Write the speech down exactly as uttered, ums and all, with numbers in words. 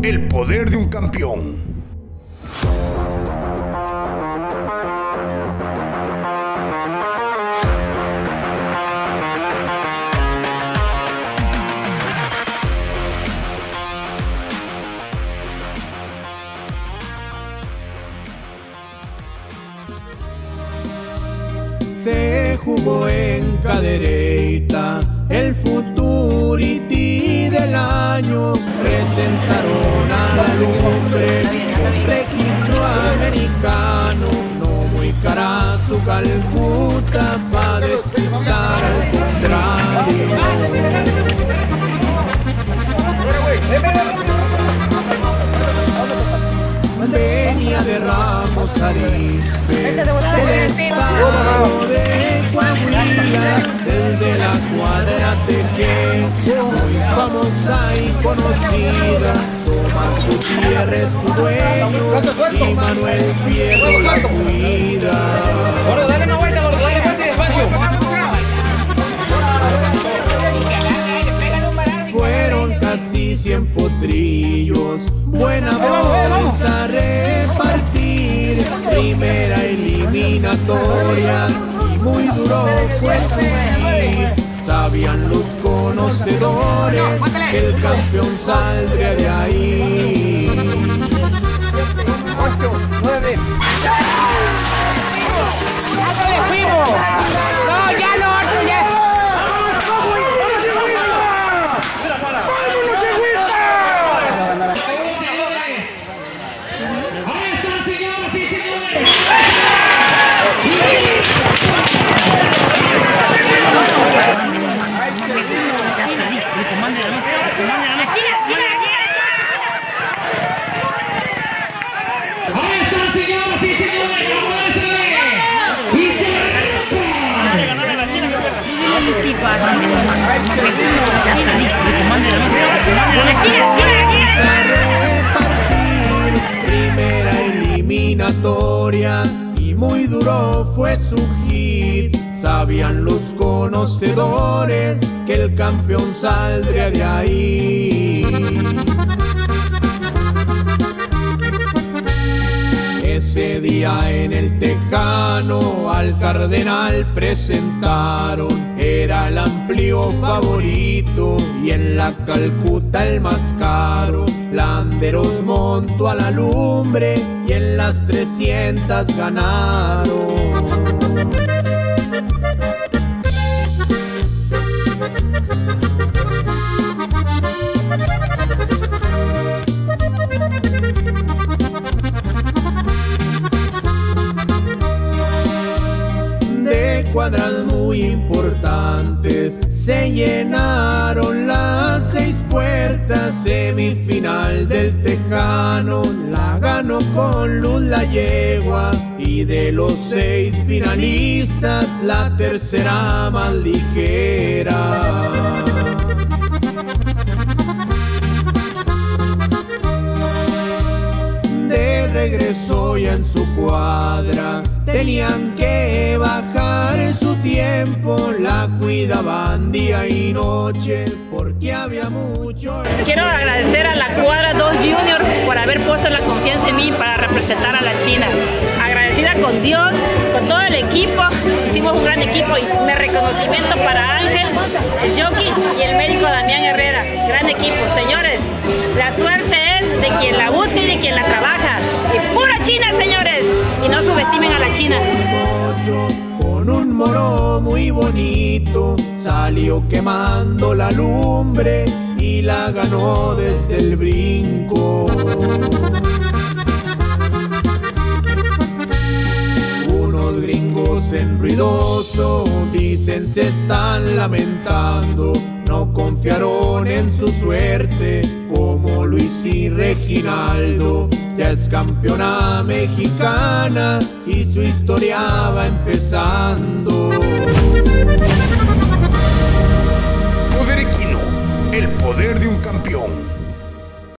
el poder de un campeón. Se jugó en Cadereyta el Futurity del año. Presentaron a la lumbre con registro americano. No muy cara su Calcuta pa' despistar al contrario. Venía de Ramos Arizpe, del estado de Coahuila, desde la cuadra Tequén, muy famosa y conocida. Tomás Gutiérrez su dueño y Manuel Fierro la cuida. Gordo, dale una vuelta, gordo, dale vuelta y despacio. Fueron casi cien potrillos, buena bolsa a repartir. Primera eliminatoria y muy duro fue sufrir. Sabían los conocedores que el campeón saldría de ahí. ocho, nueve. ¡Ya le fuimos! ¡No, ya no! ¡Ya! Primera eliminatoria y muy duro fue su hit. Sabían los conocedores que el campeón saldría de ahí. Ese día en el Tejano al Cardenal presentaron. Era el amplio favorito y en la Calcuta el más caro. Landeros montó a la lumbre y en las trescientas ganaron. Cuadras muy importantes se llenaron las seis puertas. Semifinal del Tejano la ganó con luz la yegua, y de los seis finalistas la tercera más ligera. De regreso ya en su cuadra tenían que bajar su tiempo, la cuidaban día y noche porque había mucho. Quiero agradecer a la cuadra dos Junior por haber puesto la confianza en mí para representar a la China. Agradecida con Dios, con todo el equipo, hicimos un gran equipo, y mi reconocimiento para Ángel, el jockey y el médico Damián Herrera. Gran equipo, señores. La suerte es de quien la busca y de quien la trabaja. Y pura China, señores. Y no subestimen a la China. Con un moro muy bonito salió quemando la lumbre y la ganó desde el brinco. Unos gringos en ruidoso dicen se están lamentando. No confiaron en su suerte como Luis y Reginaldo. Ya es campeona mexicana y su historia va empezando. Poder Equino, el poder de un campeón.